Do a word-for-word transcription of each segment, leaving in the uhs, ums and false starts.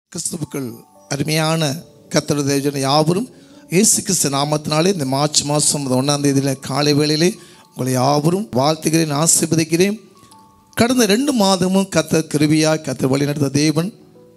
கிறிஸ்துவுக்குள் அருமையான கர்த்தருடைய தேவஜன யாவரும் இயேசு கிறிஸ்து நாமத்தினாலே இந்த மார்ச் மாதம் ஒன்றாம் தேதியில் காலை வேளையிலே உங்களை யாவரும் வாழ்த்துகிறேன், ஆசீர்வதிக்கிறேன். கடந்த ரெண்டு மாதமும் கர்த்தர் கிருபையாய் கர்த்தர் வழிநடத்த தேவன்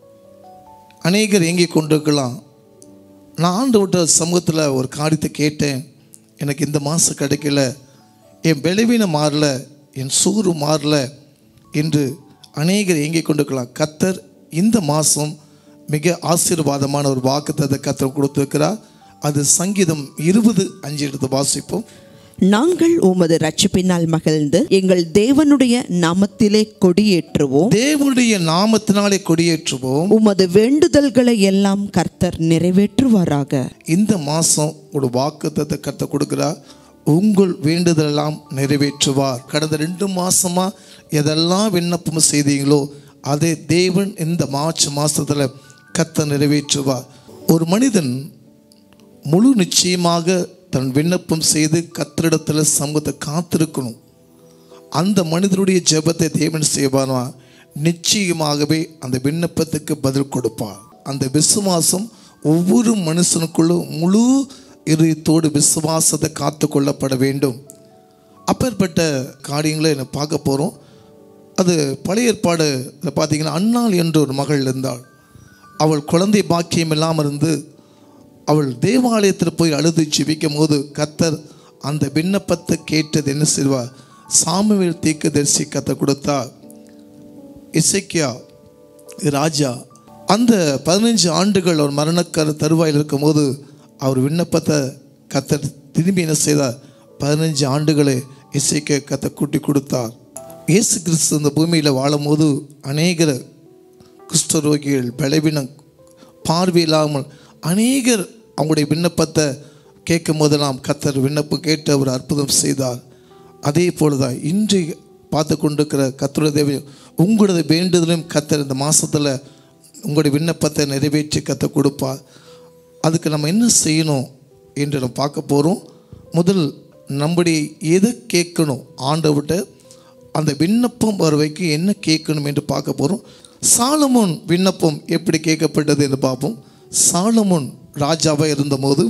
அநேகர் இயங்கி கொண்டிருக்கலாம். நான் ஆண்டு விட்ட சமூகத்தில் ஒரு காரியத்தை கேட்டேன். எனக்கு இந்த மாதம் கிடைக்கல, என் பலவீனம் மாறல, என் சூறு மாறல என்று அநேகர் இயங்கி கொண்டிருக்கலாம். கர்த்தர் இந்த மாதம் மிக ஆசீர்வாதமான ஒரு வாக்குத்தத்தத்தை கர்த்தர் கொடுத்திருக்கிறார். அது சங்கீதம் இருபது அஞ்சு எடுத்து வாசிப்போம். நாங்கள் உமது ரட்சிப்பினால் மகிழ்ந்து எங்கள் தேவனுடைய நாமத்திலே கொடியேற்றுவோம். தேவனுடைய நாமத்தினாலே கொடியேற்றுவோம். உமது வேண்டுதல்களை எல்லாம் கர்த்தர் நிறைவேற்றுவாராக. இந்த மாசம் ஒரு வாக்குத்தத்தத்தை கர்த்தர் கொடுக்கிறார். உங்கள் வேண்டுதல் எல்லாம் நிறைவேற்றுவார். கடந்த ரெண்டு மாசமா எதெல்லாம் விண்ணப்பம் செய்தீங்களோ அதை தேவன் இந்த மார்ச் மாசத்துல கர்த்தர் நிறைவேற்றுவார். ஒரு மனிதன் முழு நிச்சயமாக தன் விண்ணப்பம் செய்து கர்த்தரிடத்தில் சமூகத்தை காத்திருக்கணும். அந்த மனிதனுடைய ஜெபத்தை தேவன் செய்வானா, நிச்சயமாகவே அந்த விண்ணப்பத்துக்கு பதில் கொடுப்பார். அந்த விசுவாசம் ஒவ்வொரு மனுஷனுக்குள்ளும் முழு இதயத்தோடு விசுவாசத்தை காத்து கொள்ளப்பட வேண்டும். அப்பேற்பட்ட காரியங்களை என்ன பார்க்க போகிறோம். அது பழைய ஏற்பாடு பார்த்தீங்கன்னா, அன்னாள் என்ற ஒரு மகள் இருந்தாள். அவள் குழந்தை பாக்கியம் இல்லாமல் இருந்து அவள் தேவாலயத்தில் போய் அழுது ஜெபிக்கும் போது கர்த்தர் அந்த விண்ணப்பத்தை கேட்டது என்ன செய்வார், சாமுவேல் தீர்க்கதரிசி கர்த்தர் கொடுத்தார். எசேக்கியா ராஜா அந்த பதினஞ்சு ஆண்டுகள் அவர் மரணக்கரு தருவாயில் இருக்கும்போது அவர் விண்ணப்பத்தை கர்த்தர் திரும்பி என்ன செய்தார், பதினஞ்சு ஆண்டுகளை எசேக்கியா கர்த்தர் கூட்டி கொடுத்தார். இயேசு கிறிஸ்து இந்த பூமியில் வாழும் போது அநேகர் குஷ்டரோகிகள், பலவீனம், பார்வையில்லாமல் அநேகர் அவங்களுடைய விண்ணப்பத்தை கேட்கும் போதெல்லாம் கர்த்தர் விண்ணப்பம் கேட்டு அவர் அற்புதம் செய்தார். அதே போல தான் இன்று பார்த்து கொண்டிருக்கிற கர்த்தருடைய தேவன் உங்களுடைய வேண்டுதலும் கர்த்தர் இந்த மாதத்தில் உங்களுடைய விண்ணப்பத்தை நிறைவேற்றி கர்த்தர் கொடுப்பார். அதுக்கு நம்ம என்ன செய்யணும் என்று நம்ம பார்க்க போகிறோம். முதல் நம்முடைய எதை கேட்கணும், ஆண்டவர்கிட்ட அந்த விண்ணப்பம் வர வைக்க என்ன கேட்கணும் என்று பார்க்க போகிறோம். சாலமோன் விண்ணப்பம் எப்படி கேட்கப்பட்டது என்று பார்ப்போம். சாலமோன் ராஜாவாக இருந்தபோது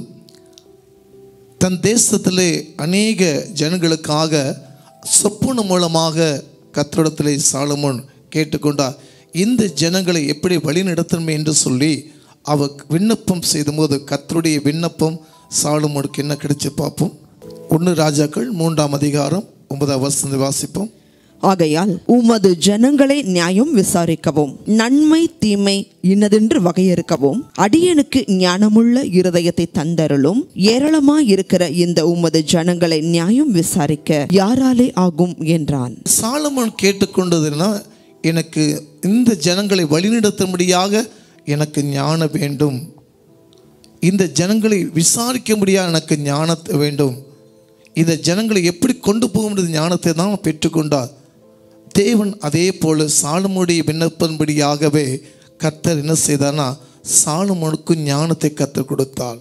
தன் தேசத்திலே அநேக ஜனங்களுக்காக சொப்பன மூலமாக கர்த்தரிடத்திலே சாலமோன் கேட்டுக்கொண்டார். இந்த ஜனங்களை எப்படி வழி நடத்தணும் என்று சொல்லி அவர் விண்ணப்பம் செய்தபோது கர்த்தருடைய விண்ணப்பம் சாலமோனுக்கு என்ன கிடைச்சு பார்ப்போம். ஒன்று ராஜாக்கள் மூன்றாம் அதிகாரம் ஒன்பதாம் வசனத்தை வாசிப்போம். ஆகையால் உமது ஜனங்களை நியாயம் விசாரிக்கவும் நன்மை தீமை இன்னதென்று வகையறுக்கவும் அடியனுக்கு ஞானமுள்ள இருதயத்தை தந்தருளும். ஏராளமாய் இருக்கிற இந்த உமது ஜனங்களை நியாயம் விசாரிக்க யாராலே ஆகும் என்றான். சாலமோன் கேட்டுக்கொண்டதுன்னா, எனக்கு இந்த ஜனங்களை வழிநடத்தும்படியாக எனக்கு ஞானம் வேண்டும், இந்த ஜனங்களை விசாரிக்கும்படியாக எனக்கு ஞானத்தை வேண்டும், இந்த ஜனங்களை எப்படி கொண்டு போகும்போது ஞானத்தை தான் பெற்றுக்கொண்டார். தேவன் அதே போல சாலமோனுடைய விண்ணப்பன்படியாகவே கர்த்தர் என்ன செய்தார்னா, சாலமோனுக்கு ஞானத்தை கற்றுக் கொடுத்தார்.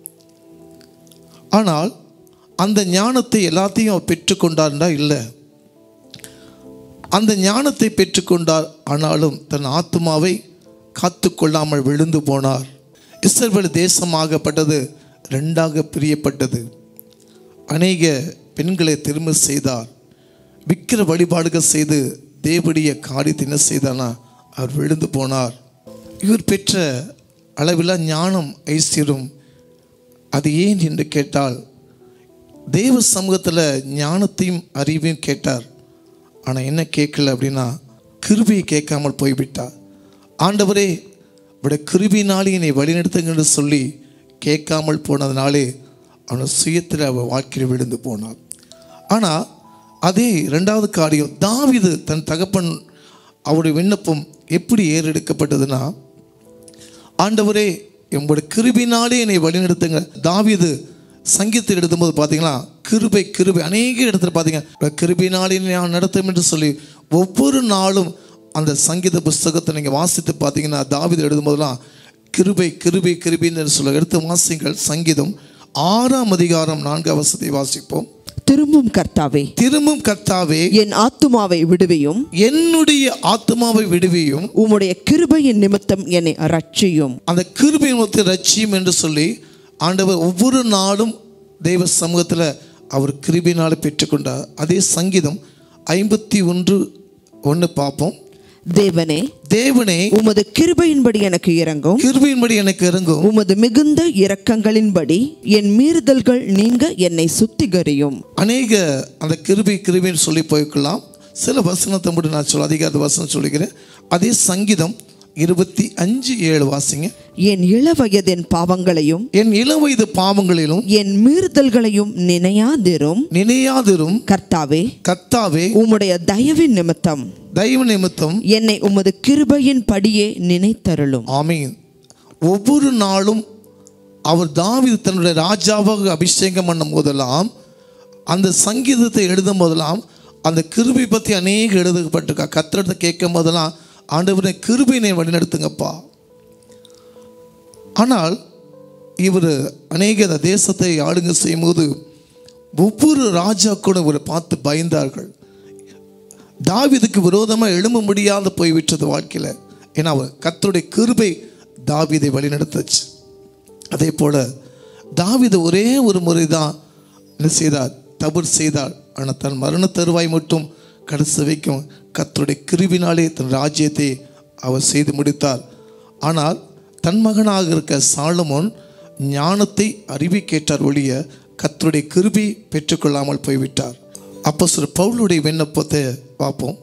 ஆனால் அந்த ஞானத்தை எல்லாத்தையும் அவர் பெற்றுக்கொண்டார்னா இல்லை, அந்த ஞானத்தை பெற்றுக்கொண்டார். ஆனாலும் தன் ஆத்துமாவை காத்து கொள்ளாமல் விழுந்து போனார். இஸ்ரவேல் தேசமாகப்பட்டது ரெண்டாக பிரியப்பட்டது. அநேக பெண்களை திரும்ப செய்தார். விக்கிர வழிபாடுகள் செய்து தேவடைய காரியத்தை என்ன செய்தார்னா அவர் விழுந்து போனார். இவர் பெற்ற அளவில் ஞானம் ஐஸ்வர்யம் அது ஏன் என்று கேட்டால், தேவ சமூகத்தில் ஞானத்தையும் அறிவையும் கேட்டார். ஆனால் என்ன கேட்கல அப்படின்னா, கிருபையை கேட்காமல் போய்விட்டார். ஆண்டவரே விட கிருபினாலே என்னை வழிநடத்துங்கன்னு சொல்லி கேட்காமல் போனதுனாலே அவன் சுயத்தில் அவன் வாழ்க்கையில் விழுந்து போனார். ஆனால் அதே ரெண்டாவது காரியம், தாவீது தன் தகப்பன் அவருடைய விண்ணப்பம் எப்படி ஏறெடுக்கப்பட்டதுன்னா, ஆண்டவரே உங்களுடைய கிருபினாலே என்னை வழிநடத்துங்க. தாவீது சங்கீதத்தில் எழுதும்போது பார்த்தீங்கன்னா, கிருபை கிருபை அநேக இடத்துல பார்த்தீங்கன்னா கிருபினாலே நான் நடத்தும் என்று சொல்லி ஒவ்வொரு நாளும் அந்த சங்கீத புஸ்தகத்தை நீங்கள் வாசித்து பார்த்தீங்கன்னா, தாவீது எழுதும்போதெல்லாம் கிருபை கிருபை கிருபின்னு சொல்ல எடுத்து வாசிங்கள். சங்கீதம் ஆறாம் அதிகாரம் நான்காம் வசனத்தை வாசிப்போம். திரும்பும் கர்த்தாவே திரும்பும் கர்த்தாவே என் ஆத்துமாவை விடுவியும் என்னுடைய ஆத்துமாவை விடுவியும் உம்முடைய கிருபையின் நிமித்தம் என்னை ரட்சியும். அந்த கிருபையின் நிமித்தம் ரட்சியும் என்று சொல்லி ஆண்டவர் ஒவ்வொரு நாளும் தெய்வ சமூகத்தில் அவர் கிருபையினால பெற்றுக்கொண்டார். அதே சங்கீதம் ஐம்பத்தி ஒன்று ஒன்று பார்ப்போம். தேவனே தேவனே உமது கிருபையின்படி எனக்கு இறங்கும், கிருபையின்படி எனக்கு இறங்கும். உமது மிகுந்த இரக்கங்களின்படி என் மீறுதல்கள் நீங்க என்னை சுத்திகரியும். அநேக அந்த கிருபை கிருபைன்னு சொல்லி போய்க்கலாம். சில வசனத்தை மட்டும் நான் சொல்ல அதிகார வசனம் சொல்லிக்கிறேன். அதே சங்கீதம் இருபத்தி அஞ்சு ஏழு வாசிங்க. என் இளவயதின் பாவங்களையும் என் இளவயது பாவங்களிலும் என் மீறுதல்களையும் நினையாதிரும் நினையாதிரும் கர்த்தாவே கர்த்தாவே உம்முடைய தயவின் நிமித்தம் தயவு நிமித்தம் என்னை உமது கிருபையின் படியே நினைத்தருளும். ஆமீன். ஒவ்வொரு நாளும் அவர் தாவீது தன்னுடைய ராஜாவாக அபிஷேகம் பண்ணும் போதெல்லாம் அந்த சங்கீதத்தை எழுதும் போதெல்லாம் அந்த கிருபை பற்றி அநேக எழுதப்பட்டிருக்கா. கர்த்தரை கேட்கும் போதெல்லாம் ஆண்டவரே கிருபையினை வழிநடத்துங்கப்பா. ஆனால் இவர் அநேக தேசத்தை ஆளுங்க செய்யும் போது ஒவ்வொரு ராஜாக்களும் இவரை பார்த்து பயந்தார்கள். தாவீதுக்கு விரோதமாக எழும்ப முடியாத போய்விட்டது வாழ்க்கையில். ஏன்னா அவர் கர்த்தருடைய கிருபை தாவீதை வழிநடத்துச்சு. அதே போல தாவீது ஒரே ஒரு முறை தான் என்ன செய்தார், தவறு செய்தார். ஆனால் தன் மரண தருவாய் மட்டும் கடைசி வைக்கும் கர்த்தருடைய கிருபினாலே தன் ராஜ்யத்தை அவர் செய்து முடித்தார். ஆனால் தன் மகனாக இருக்க சாலமோன் ஞானத்தை அறிவை கேட்டார் ஒழிய கர்த்தருடைய கிருபை பெற்றுக்கொள்ளாமல் போய்விட்டார். அப்போ சில பவுலுடைய விண்ணப்பத்தை பார்ப்போம்.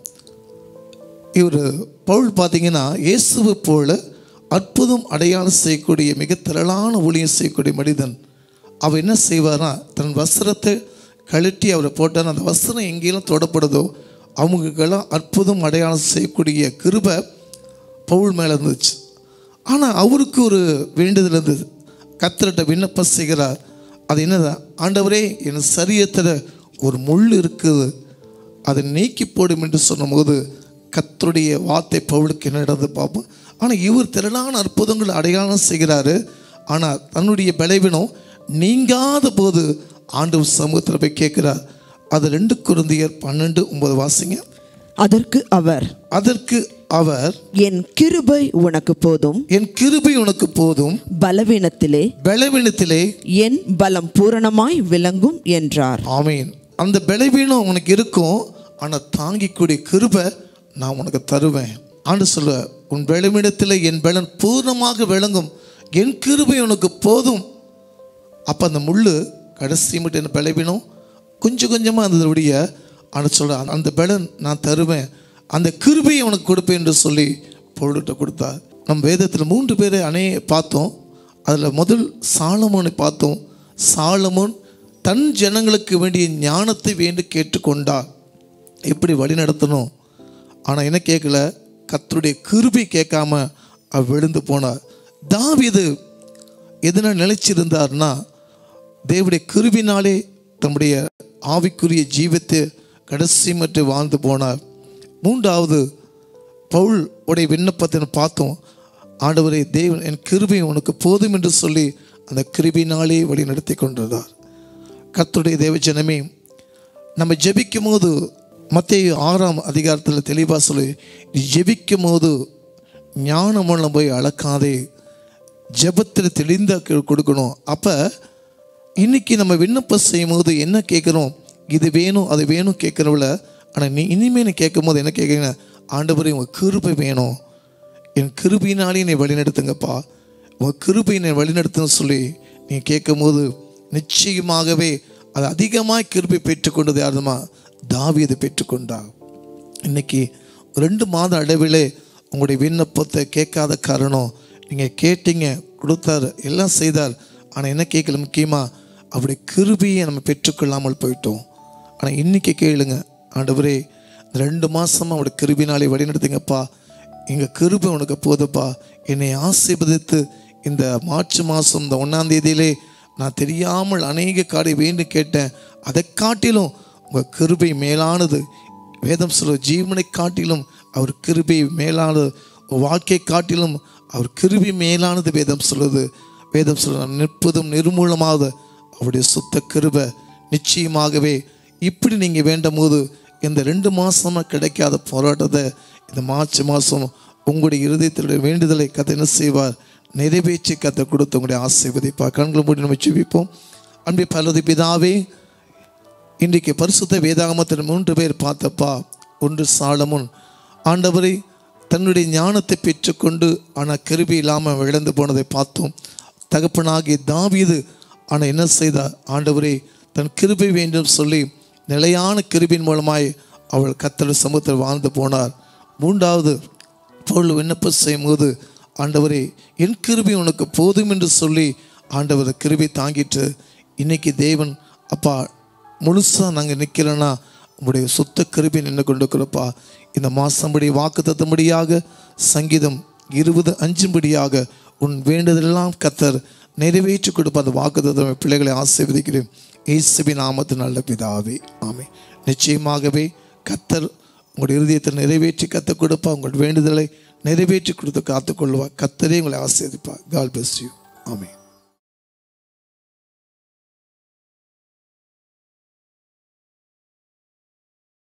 இவர் பவுல் பார்த்தீங்கன்னா இயேசுவை போல அற்புதம் அடையாளம் செய்யக்கூடிய மிக திரளான ஊழியம் செய்யக்கூடிய மனிதன். அவர் என்ன செய்வார்னா தன் வஸ்திரத்தை கழட்டி அவரை போட்டார். அந்த வஸ்திரம் எங்கேயும் தொடப்படுதோ அவங்களுக்கெல்லாம் அற்புதம் அடையாளம் செய்யக்கூடிய கிருபை பவுல் மேலே இருந்துச்சு. ஆனால் அவருக்கு ஒரு வேண்டுதல் இருந்தது. கர்த்தர்கிட்ட விண்ணப்பம் செய்கிறார். அது என்னதான், ஆண்டவரே என் சரீரத்தில் ஒரு முள் இருக்குது, அதை நீக்கி போடும் என்று சொன்னபோது கர்த்தருடைய வார்த்தை பவுலுக்கு என்ன நடந்து பார்ப்போம். ஆனால் இவர் திரளான அற்புதங்கள் அடையாளம் செய்கிறாரு. ஆனால் தன்னுடைய பலவீனம் நீங்காத போது ஆண்டவர் சமூகத்தில் போய் கேட்கிறார். அது ரெண்டு கொரிந்தியர் பன்னெண்டு ஒன்பது வாசிங்க. அதற்கு அவர் அதற்கு அவர் என் கிருபை உனக்கு போதும், என் கிருபை உனக்கு போதும், பலவீனத்திலே பலவீனத்திலே என் பலம் பூரணமாய் விளங்கும் என்றார். ஆமீன். அந்த பலவீனம் உனக்கு இருக்கும், ஆனால் தாங்கிக்கூடிய கிருபை நான் உனக்கு தருவேன். ஆண்டு சொல்ல உன் பலவீனத்திலே என் பலன் பூர்ணமாக விளங்கும், என் கிருபை உனக்கு போதும். அப்போ அந்த முள்ளு கடைசி மட்டும் என்ன பலவீனம் கொஞ்சம் கொஞ்சமாக இருந்ததுடைய ஆனால் சொல்ல அந்த பலன் நான் தருவேன், அந்த கிருபையை உனக்கு கொடுப்பேன் என்று சொல்லி பொருள்கிட்ட கொடுத்தார். நம் வேதத்தில் மூன்று பேரை அநே பார்த்தோம். அதில் முதல் சாலமோனை பார்த்தோம். சாலமோன் தன் ஜனங்களுக்கு வேண்டிய ஞானத்தை வேண்டி கேட்டுக்கொண்டார், எப்படி வழி நடத்தணும். ஆனால் என்ன கேட்கல, கர்த்தருடைய கிருபை கேட்காம அவர் விழுந்து போனார். தாவீது எதனால் நிலைச்சிருந்தார்னா தேவனுடைய கிருபினாலே தம்முடைய ஆவிக்குரிய ஜீவத்தை கடைசி மட்டும் வாழ்ந்து போனார். மூன்றாவது பவுல் உடைய விண்ணப்பத்தை பார்த்தோம். ஆண்டவரே தேவன் என் கிருபை உனக்கு போதும் என்று சொல்லி அந்த கிருபினாலே வழி நடத்தி கொண்டிருந்தார். கர்த்தருடைய தேவ ஜனமே, நம்ம ஜெபிக்கும் போது மத்தேயு ஆறாம் அதிகாரத்தில் தெளிவாக சொல்லி ஜெபிக்கும் போது ஞானமெல்லாம் போய் அளக்காதே, ஜெபத்தில் தெளிந்த கொடுக்கணும். அப்போ இன்னைக்கு நம்ம விண்ணப்பம் செய்யும் போது என்ன கேட்குறோம், இது வேணும் அது வேணும் கேட்குறவில்ல. ஆனால் நீ இனிமேல் நீ கேட்கும் போது என்ன கேட்குறீங்க, ஆண்டவரே உங்கள் கிருபை வேணும், என் கிருபையினாலே என்னை வழிநடத்துங்கப்பா, உங்கள் கிருபை என்னை வழிநடத்துன்னு சொல்லி நீங்கள் கேட்கும் போது நிச்சயமாகவே அது அதிகமாக கிருபை பெற்றுக்கொண்டது. யாருமா தாவீது பெற்றுக்கொண்டா. இன்னைக்கு ரெண்டு மாத அளவிலே உங்களுடைய விண்ணப்பத்தை கேட்காத காரணம் நீங்கள் கேட்டீங்க, கொடுத்தார், எல்லாம் செய்தார். ஆனால் என்ன கேட்கல, முக்கியமாக அவருடைய கிருபையை நம்ம பெற்றுக்கொள்ளாமல் போயிட்டோம். ஆனால் இன்றைக்கி கேளுங்க, ஆண்டவரே ரெண்டு மாதமாக அவருடைய கிருபினாலே வழிநடத்துங்கப்பா, எங்கள் கிருபை உனக்கு போதுப்பா, என்னை ஆசீர்வதித்து இந்த மார்ச் மாதம் இந்த ஒன்றாம் தேதியிலே நான் தெரியாமல் அநேக காரை வேண்டி கேட்டேன், அதை காட்டிலும் உங்கள் கிருபை மேலானது. வேதம் சொல்ல ஜீவனை காட்டிலும் அவர் கிருபை மேலானது, வாழ்க்கை காட்டிலும் அவர் கிருபை மேலானது வேதம் சொல்லுது. வேதம் சொல்ல நிற்பதும் நிர்மூலமாவது அவருடைய சுத்த கிருபை நிச்சயமாகவே இப்படி நீங்கள் வேண்டும் போது இந்த ரெண்டு மாதமாக கிடைக்காத போராட்டத்தை இந்த மார்ச் மாதம் உங்களுடைய இருதயத்தினுடைய வேண்டுதலை கத்தை என்ன செய்வார், நிறைவேற்றி கத்தை கொடுத்து உங்களுடைய ஆசீர்வதிப்பார். கண்களை மூடி நம்ம ஜெபிப்போம். அன்பே பரலோக பிதாவே, இன்றைக்கு பரிசுத்த வேதாகமத்தில் மூன்று பேர் பார்த்தப்பா. ஒன்று சாலமோன், ஆண்டவரை தன்னுடைய ஞானத்தை பெற்றுக்கொண்டு ஆனால் கிருபை இல்லாமல் இழந்து போனதை பார்த்தோம். தகப்பனாகிய தாவீது ஆனால் என்ன செய்தார், ஆண்டவரே தன் கிருபை வேண்டும் சொல்லி நிலையான கிருபின் மூலமாய் அவள் கர்த்தருடைய சமூகத்தில் வாழ்ந்து போனார். மூன்றாவது பவுல் விண்ணப்பம் செய்யும் போது, ஆண்டவரே என் கிருபை உனக்கு போதும் என்று சொல்லி ஆண்டவர் கிருபை தாங்கிட்டு இன்னைக்கு தேவன் அப்பா முழுசாக நாங்கள் நிற்கிறோன்னா உங்களுடைய சுத்த கிருபை நின்று கொண்டிருக்கிறப்பா. இந்த மாதம்படி வாக்கு தத்தும்படியாக சங்கீதம் இருபது அஞ்சும்படியாக உன் வேண்டுதலெல்லாம் கர்த்தர் நிறைவேற்றி கொடுப்ப அந்த வாக்கு தத்துவம் பிள்ளைகளை ஆசீர்வதிக்கிறேன் இயேசுவின் நாமத்தில் நல்ல பிதாவே, ஆமென். நிச்சயமாகவே கர்த்தர் உங்களுடைய இருதயத்தை நிறைவேற்றி கற்றுக் கொடுப்பா. உங்கள் வேண்டுதலை நிறைவேற்றி கொடுத்து காத்துக்கொள்வார். கர்த்தரே உங்களை ஆசீர்வதிப்பார். God bless you. ஆமென்.